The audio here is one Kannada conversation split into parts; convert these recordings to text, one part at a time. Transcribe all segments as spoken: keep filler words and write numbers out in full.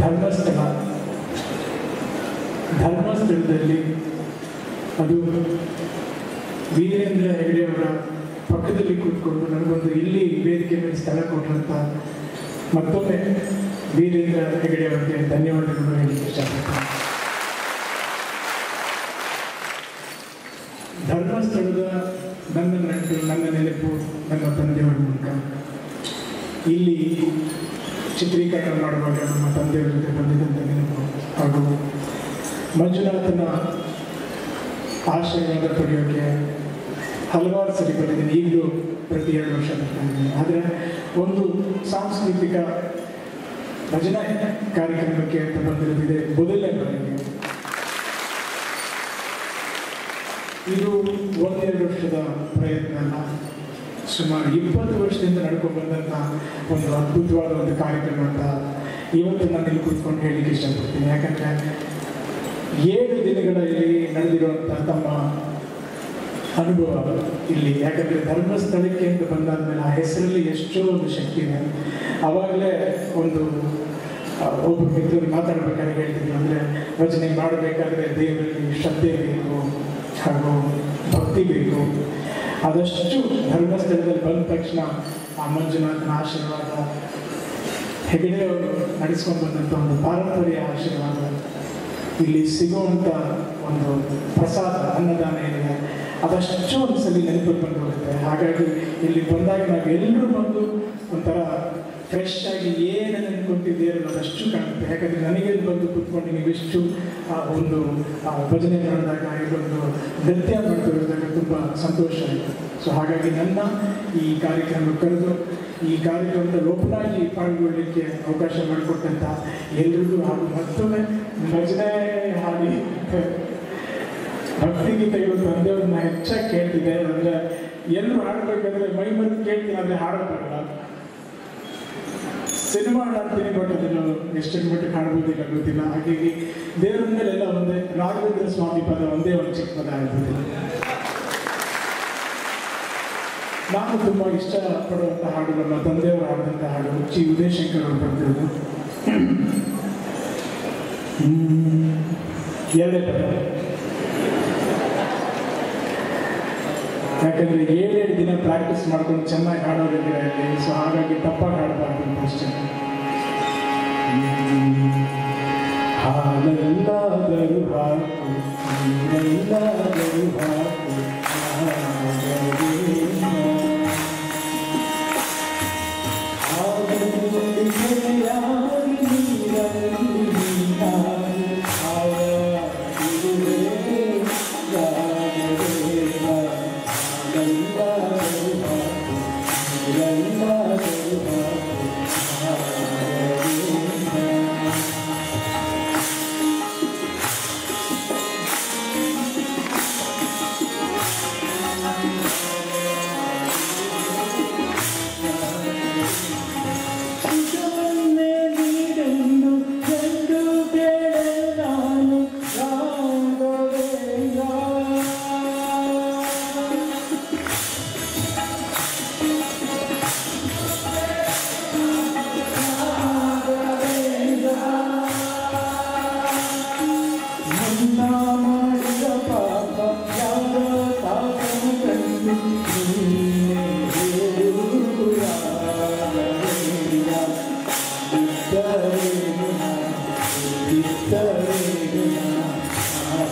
ಧರ್ಮಸ್ಥಳ ಧರ್ಮಸ್ಥಳದಲ್ಲಿ ಅದು ವೀರೇಂದ್ರ ಹೆಗಡೆಯವರ ಪಕ್ಕದಲ್ಲಿ ಕೂತ್ಕೊಂಡು ನನಗೊಂದು ಇಲ್ಲಿ ವೇದಿಕೆ ಮೇಲೆ ಸ್ಥಳ ಕೊಟ್ಟಂತ ಮತ್ತೊಮ್ಮೆ ವೀರೇಂದ್ರ ಹೆಗಡೆಯವರಿಗೆ ಧನ್ಯವಾದಗಳು ಹೇಳಲಿಕ್ಕೆ ಇಷ್ಟಪಡ್ತೀನಿ. ಧರ್ಮಸ್ಥಳದ ನನ್ನ ನಂಟು, ನನ್ನ ನೆನಪು ನನ್ನ ತಂದೆಯವರ ಮೂಲಕ. ಇಲ್ಲಿ ಚಿತ್ರೀಕರಣ ಮಾಡುವಾಗ ನಮ್ಮ ತಂದೆಯವರ ಜೊತೆ ಬಂದಿದ್ದಂಥ ನೆನಪು ಹಾಗೂ ಮಂಜುನಾಥನ ಆಶೀರ್ವಾದ ಪಡೆಯೋಕ್ಕೆ ಹಲವಾರು ಸರಿ ಬಂದಿದ್ದೀನಿ. ಈಗಲೂ ಪ್ರತಿ ಎರಡು ವರ್ಷ ಬರ್ತಾಯಿದ್ದೀನಿ. ಆದರೆ ಒಂದು ಸಾಂಸ್ಕೃತಿಕ ಭಜನಾ ಕಾರ್ಯಕ್ರಮಕ್ಕೆ ಅಂತ ಬಂದಿರೋದಿದೆ ಮೊದಲನೇ ಬಾರಿಗೆ. ಇದು ಒಂದೆರಡು ವರ್ಷದ ಪ್ರಯತ್ನ ಅಲ್ಲ, ಸುಮಾರು ಇಪ್ಪತ್ತು ವರ್ಷದಿಂದ ನಡ್ಕೊಂಡು ಬಂದಂಥ ಒಂದು ಅದ್ಭುತವಾದ ಒಂದು ಕಾರ್ಯಕ್ರಮ ಅಂತ ಇವತ್ತು ನಾನು ಇಲ್ಲಿ ಕೂತ್ಕೊಂಡು ಹೇಳಲಿಕ್ಕೆ ಇಷ್ಟಪಡ್ತೀನಿ. ಯಾಕಂದರೆ ಏಳು ದಿನಗಳಲ್ಲಿ ನಡೆದಿರುವಂಥ ತಮ್ಮ ಅನುಭವ ಇಲ್ಲಿ, ಯಾಕಂದರೆ ಧರ್ಮಸ್ಥಳಕ್ಕೆ ಅಂತ ಬಂದಾದ್ಮೇಲೆ ಆ ಹೆಸರಲ್ಲಿ ಎಷ್ಟೋ ಒಂದು ಶಕ್ತಿ ಇದೆ. ಆವಾಗಲೇ ಒಂದು ಒಬ್ಬ ಮಿತ್ರರು ಮಾತಾಡಬೇಕಾದ್ರೆ ಹೇಳ್ತಿದ್ರು, ಅಂದರೆ ಭಜನೆ ಮಾಡಬೇಕಾದ್ರೆ ದೇವರಲ್ಲಿ ಶ್ರದ್ಧೆ ಬೇಕು ಹಾಗೂ ಭಕ್ತಿ ಬೇಕು. ಆದಷ್ಟು ಧರ್ಮಸ್ಥಳದಲ್ಲಿ ಬಂದ ತಕ್ಷಣ ಆ ಮಂಜುನಾಥನ ಆಶೀರ್ವಾದ, ಹೆಗಡೆಯವರು ನಡೆಸ್ಕೊಂಡು ಬಂದಂಥ ಒಂದು ಪಾರಂಪರ್ಯ ಆಶೀರ್ವಾದ, ಇಲ್ಲಿ ಸಿಗುವಂಥ ಒಂದು ಪ್ರಸಾದ ಅನ್ನದಾನ ಏನಿದೆ ಅದಷ್ಟು ಒಂದು ಸಲ ನೆನಪು ಬಂದು ಹೋಗುತ್ತೆ. ಹಾಗಾಗಿ ಇಲ್ಲಿ ಬಂದಾಗ ನಾವು ಎಲ್ಲರೂ ಬಂದು ಒಂಥರ ಫ್ರೆಶ್ ಆಗಿ ಏನು ನೆನ್ಕೊತಿದ್ದೀರ ಅದಷ್ಟು ಕಾಣುತ್ತೆ. ಯಾಕಂದರೆ ನನಗೆ ಬಂದು ಕೂತ್ಕೊಂಡು ನೀವಿಷ್ಟು ಒಂದು ಭಜನೆ ಮಾಡಿದಾಗ ಇದೊಂದು ನೃತ್ಯ ಮಾಡ್ತಿರೋದಾಗ ತುಂಬ ಸಂತೋಷ ಆಯಿತು. ಸೊ ಹಾಗಾಗಿ ನನ್ನ ಈ ಕಾರ್ಯಕ್ರಮ ಕರೆದು ಈ ಕಾರ್ಯಕ್ರಮದ ಲೋಪನಾಗಿ ಪಾಲ್ಗೊಳ್ಳಲಿಕ್ಕೆ ಅವಕಾಶ ಮಾಡಿಕೊಟ್ಟಂಥ ಎಲ್ರಿಗೂ ಹಾಗೂ ಮತ್ತೊಮ್ಮೆ ಭಜನೆ ಹಾಡಿ ಭಕ್ತಿಗೀತೆಗಳು ತಂದೆಯವ್ರನ್ನ ಹೆಚ್ಚಾಗಿ ಕೇಳ್ತಿದೆ. ಅಂದರೆ ಎಲ್ಲರೂ ಹಾಡಬೇಕಾದ್ರೆ ಮೈ ಮರೆತು ಕೇಳ್ತೀನಿ, ಅಂದರೆ ಹಾಡೋಕ್ಕಾಗಲ್ಲ. ಸಿನಿಮಾ ಹಾಡ್ತೀನಿ, ಬಟ್ ಅದನ್ನು ಎಷ್ಟೊಂದು ಮಟ್ಟಿಗೆ ಹಾಡ್ಬೋದಿಲ್ಲ ಗೊತ್ತಿಲ್ಲ. ಹಾಗಾಗಿ ದೇವರ ಮೇಲೆಲ್ಲ ಒಂದೇ ರಾಘವೇಂದ್ರ ಸ್ವಾಮಿ ಪದ ಒಂದೇ ಒಂದು ಚಿಕ್ಕ ಪದ ಆಗ್ಬೋದಿಲ್ಲ. ನಾನು ತುಂಬ ಇಷ್ಟಪಡುವಂಥ ಹಾಡು ನಮ್ಮ ತಂದೆಯವರು ಹಾಡಿದಂಥ ಹಾಡು ಚಿ ಉದಯಶಂಕರ್ ಅವರು ಬರ್ತಿರೋದು ಎರಡೇ ಪದ. ಯಾಕಂದರೆ ಏಳೇಳು ದಿನ ಪ್ರಾಕ್ಟೀಸ್ ಮಾಡ್ಕೊಂಡು ಚೆನ್ನಾಗಿ ಹಾಡೋದಿದ್ರೆ ಅಲ್ಲಿ, ಸೊ ಹಾಗಾಗಿ ತಪ್ಪಾಗಿ ಹಾಡಬಾರ್ದು ಅಂತ ಅಷ್ಟೇ. ಹಾಲೆಲ್ಲಾದರೂ ಹಾಕು, ನೀರೆಲ್ಲಾದರೂ ಹಾಕು,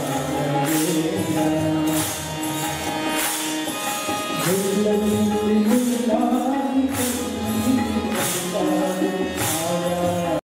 Thank you.